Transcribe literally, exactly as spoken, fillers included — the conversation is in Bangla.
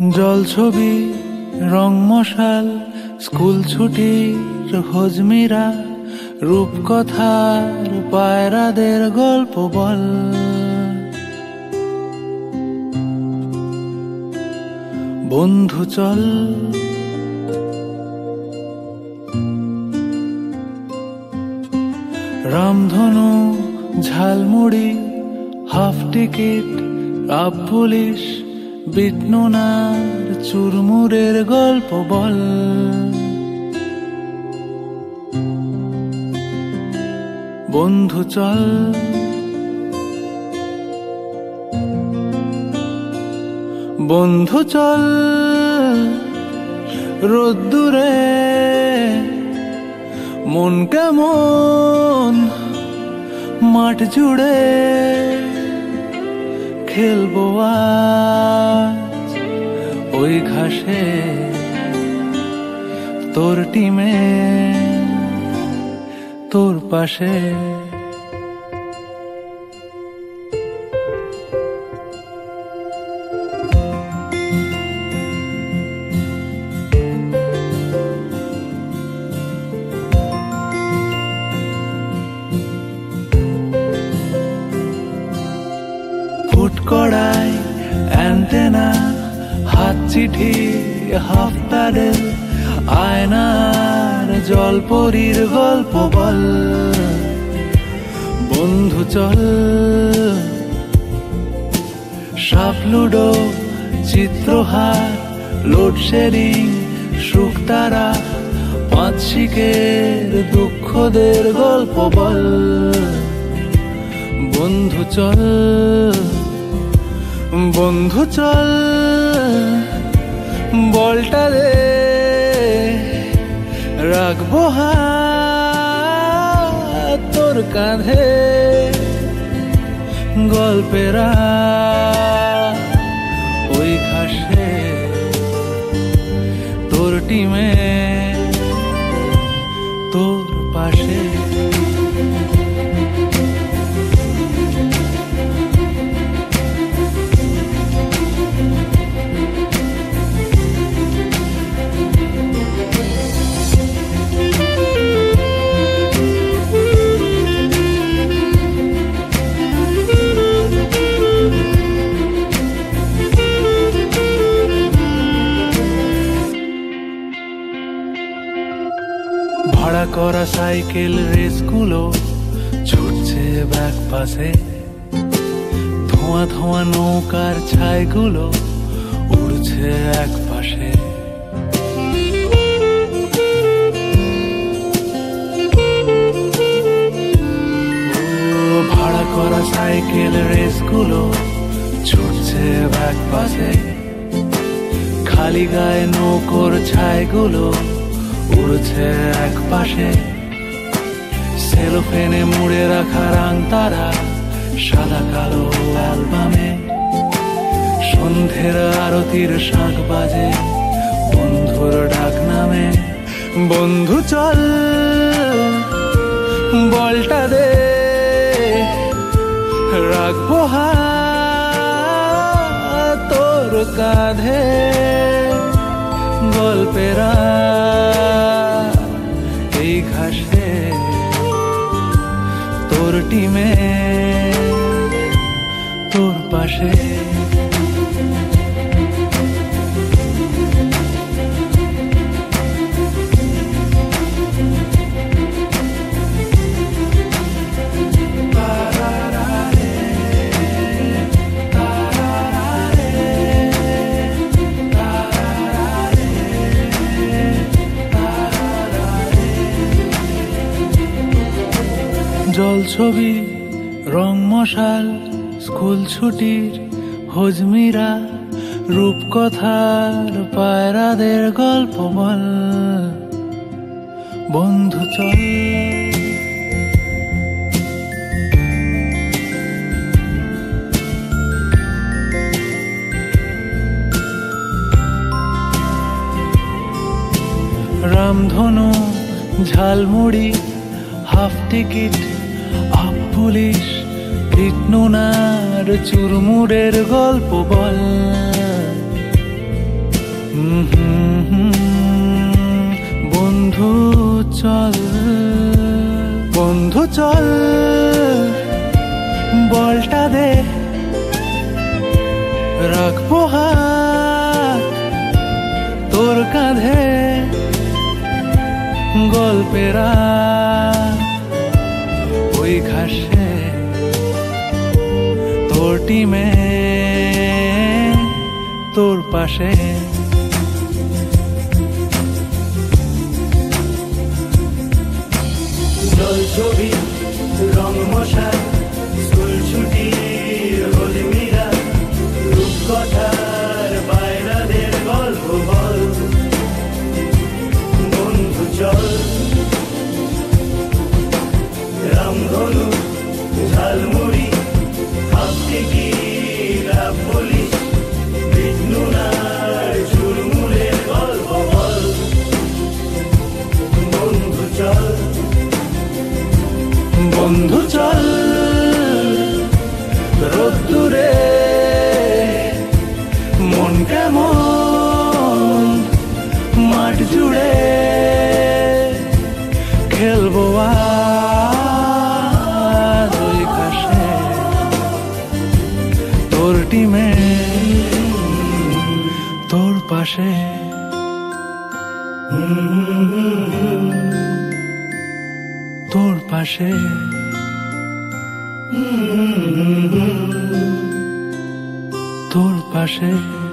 জল ছবি রং মশাল স্কুল ছুটির হজমিরা রূপকথার পায়রাদের গল্প বল। বন্ধু চল রামধনু ঝালমুড়ি হাফ টিকিট আপ পুলিশ বিটনুনার চুরমুরের গল্প বল। বন্ধু চল বন্ধু চল রোদ্দুরে মন কেমন মাঠ জুড়ে খেলবো আজ ওই ঘাসে তোর টিমে তোর পাশে। কড়াই অ্যান্টেনা হাত চিঠি হাফ প্যাডেল আয়নার জলপরীর গল্প বল। বন্ধু চল সাপ লুডো চিত্রহার লোডশেডিং শুকতারা পাঁচ শিকের দুঃখদের গল্প বল। বন্ধু চল বন্ধু চল বলটা দে রাখবো হাত তোর কাঁধে গল্পেরা ওই ঘাসে তোর টিমে তোর পাশে। ভাড়া করা সাইকেল রেসগুলো ছুটছে ব্যাক পাশে, ধোঁয়া ধোঁয়া নৌকার ছাইগুলো উড়ছে এক পাশে। ভাড়া করা সাইকেল রেসগুলো ছুটছে ব্যাক পাশে, খালি গায়ে নৌকোর ছাইগুলো উড়ছে এক পাশে। সেলোফেনে মুড়ে রাখা রাং তারা সাদা কালো অ্যালবামে, সন্ধ্যের আরতির শাঁখ বাজে বন্ধুর ডাক নামে। বন্ধু চল বলটা দে রাখবো হাত তোর কাঁধে গল্পেরা এই ঘাসে তোর টিমে তোর পাশে। জল ছবি রং মশাল স্কুল ছুটির হজমিরা রূপকথার পায়রাদের গল্প বল। বন্ধু চল রামধনু ঝালমুড়ি হাফ টিকিট আপ পুলিশ বিটনুনার চুরমুরের গল্প বল। হুম হুম হুম। বন্ধু চল, বন্ধু চল, বলটা দে, রাখবো হাত তোর কাঁধে, গল্পেরা ওই ঘাসে তোর টিমে তোর পাশে। জল ছবি রং মশাই, স্কুল ছুটি হলমিরা, রূপকথার বাইরাদের গল্প বল। বন্ধু চল, রামধনু ঝালমুড়ি, ভাবতে কি লাভ বলিস, বিষ্ণুনার ঝুলমুলের গল্প বল। বন্ধু চল, বন্ধু চল, রোদ্দুরে মন কেমন মাঠ জুড়ে, খেলবো আজ ওই ঘাসে তোর টিমে তোর পাশে। তোর পাশে, তোর পাশে।